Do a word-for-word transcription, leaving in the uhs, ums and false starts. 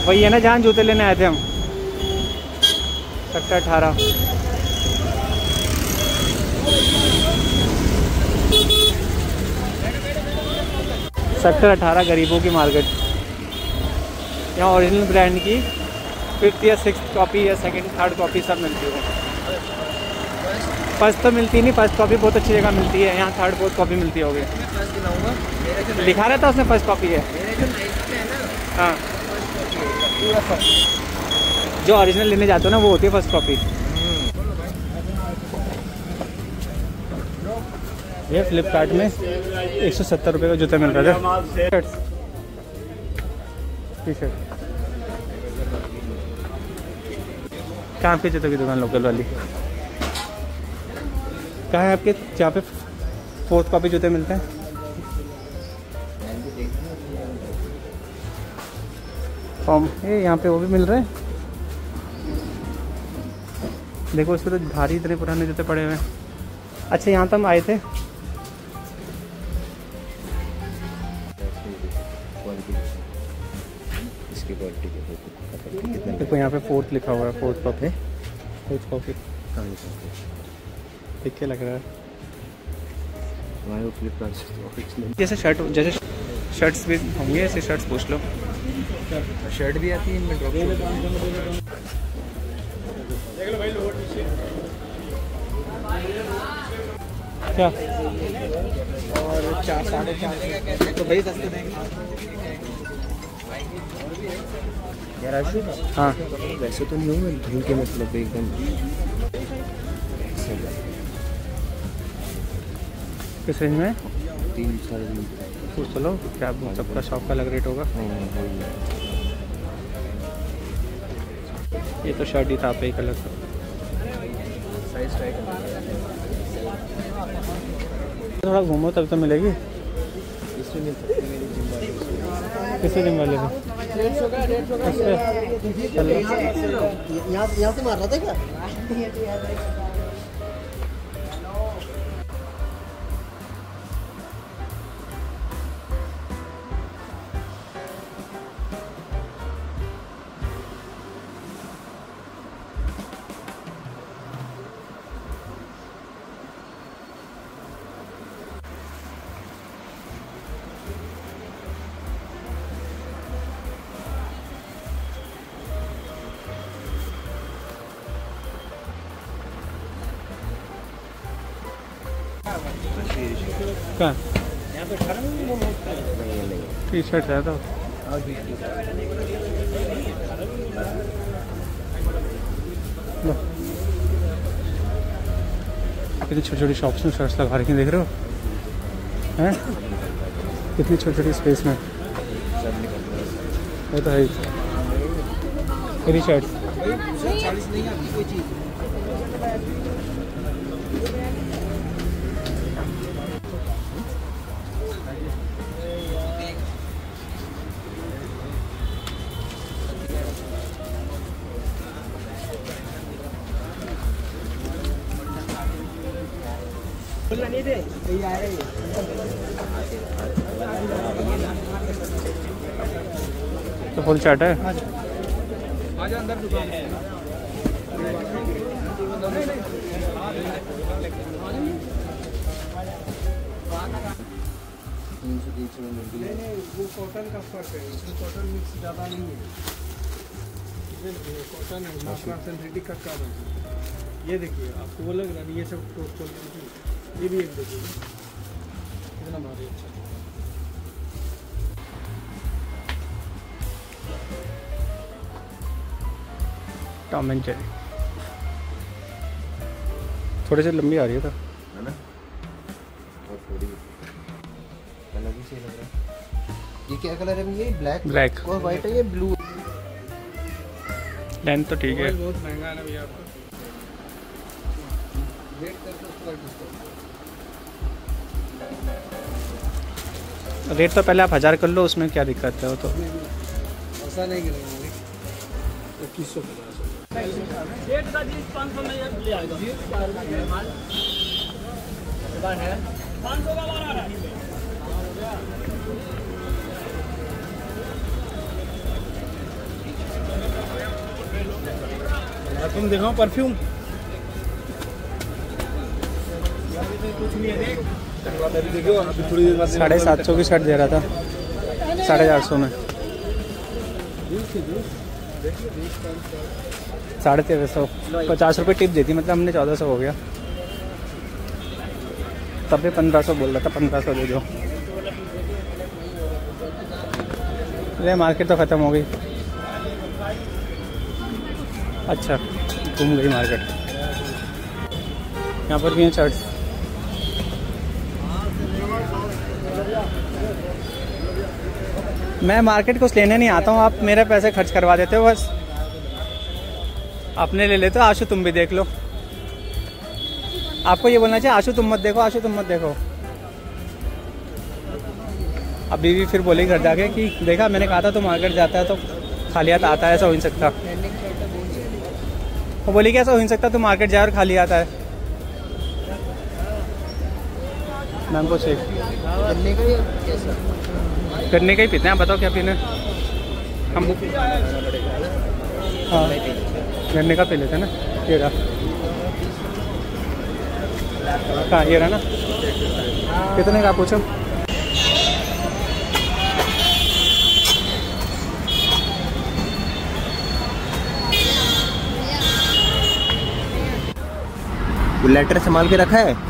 वही है ना जहाँ जूते लेने आए थे हम, सेक्टर अठारह। सेक्टर अठारह गरीबों की मार्केट। यहाँ ओरिजिनल ब्रांड की फिफ्थ या सिक्स कॉपी या सेकंड थर्ड कॉपी सब मिलती है। फर्स्ट तो मिलती नहीं, फर्स्ट कॉपी बहुत अच्छी जगह मिलती है, यहाँ थर्ड फोर्थ कॉपी मिलती होगी। लिखा रहता उसमें फर्स्ट कॉपी है। हाँ, जो ओरिजिनल लेने जाते हो ना वो होती है फर्स्ट कॉपी। ये फ्लिपकार्ट में एक सौ सत्तर रुपये का जूता मिल रहा था। टी शर्ट कहाँ आपके जूतों की दुकान लोकल वाली कहाँ है आपके, जहाँ पे फोर्थ कॉपी जूते मिलते हैं? फॉर्म ये यहाँ पे वो भी मिल रहे हैं। देखो इस पर तो भारी इतने पुराने जूते पड़े हुए हैं। अच्छा यहाँ तो हम आए थे। देखो यहाँ पे फोर्थ लिखा हुआ है, फोर्थ कॉपी, फोर्थ कॉपी देख के लग रहा है जैसे शर्ट, जैसे शर्ट्स भी होंगे ऐसे शर्ट्स पूछ लो। शर्ट भी आती है इनमें ड्रॉप क्या और चार साढ़े चार तो भाई सस्ते देंगे यार। हाँ वैसे तो नहीं होंगे धूल के, मतलब एकदम किस रेंज में? तीन साढ़े तीन। पूछ चलो क्या सबका शॉप का अलग रेट होगा। ये तो शर्ट ही था पे कलर का। साइज ट्राई थोड़ा घूमो तब तो मिलेगी। इसमें मिल सकती है मेरी जिम वाली। किसी जिम वाले में यहाँ यहाँ से मार रहा था क्या? क्या टी शर्ट है तो कितनी छोटी छोटी शॉप्स में शर्ट्स लगा रखी देख रहे हो हैं, कितनी छोटी छोटी स्पेस में। वो तो है मेरी शर्ट नहीं दे आ रही है। तो फुल शर्ट है। आजा अंदर दुकान है। वो कॉटन का फर्क है, इसमें कॉटन मिक्स ज़्यादा नहीं है। कॉटन है सिंथेटिक का काम है। ये देखिए आपको वो लग रहा है, ये सब टोटल ये भी एक देखिए कितना भारी अच्छा। टॉम एंड जेरी थोड़ी सी लंबी आ रही है तो है ना, और थोड़ी कलर भी सही लग रहा है। ये क्या कलर है? ये ब्लैक ब्लैक और वाइट है, ये ब्लू। लेंथ तो ठीक है। बहुत महंगा है ना भैया आपको। वेट करके उसको डिस्काउंट। रेट तो पहले आप हज़ार कर लो, उसमें क्या दिक्कत है? वो तो ऐसा नहीं करेंगे। इक्कीस सौ पचास परफ्यूम दिखाओ, परफ्यूम कुछ नहीं है, देख देखो अभी थोड़ी देर बाद साढ़े सात सौ की शर्ट दे रहा था साढ़े चार सौ में, साढ़े तेरह सौ, पचास रुपये टिप देती, मतलब हमने चौदह सौ हो गया। तब भी पंद्रह सौ बोल रहा था, पंद्रह सौ दे दो। अरे मार्केट तो ख़त्म हो गई। अच्छा घूम गई मार्केट। यहाँ पर भी हैं शर्ट्स। मैं मार्केट कुछ लेने नहीं आता हूँ, आप मेरे पैसे खर्च करवा देते हो बस। आपने ले लेते हो। आशु तुम भी देख लो। आपको ये बोलना चाहिए आशु तुम मत देखो, आशु तुम मत देखो। अभी भी फिर बोले घर जाके कि देखा मैंने कहा था तो मार्केट जाता है तो खाली हाथ आता है, ऐसा हो नहीं सकता। वो बोली कि ऐसा हो नहीं सकता, तो मार्केट जाए और खाली आता है। मैंगो शेक गन्ने का ही पीते हैं। आप बताओ क्या पीना है? हम हाँ गन्ने का पी लेते हैं ना। ये रहा, हाँ ये रहा ना। कितने का पूछो? लेटर संभाल के रखा है।